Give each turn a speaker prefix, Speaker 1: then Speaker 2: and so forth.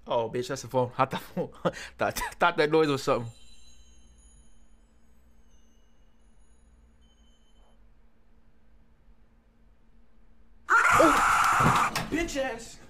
Speaker 1: Oh, bitch, that's the phone. I thought that noise was something.
Speaker 2: Bitch ass.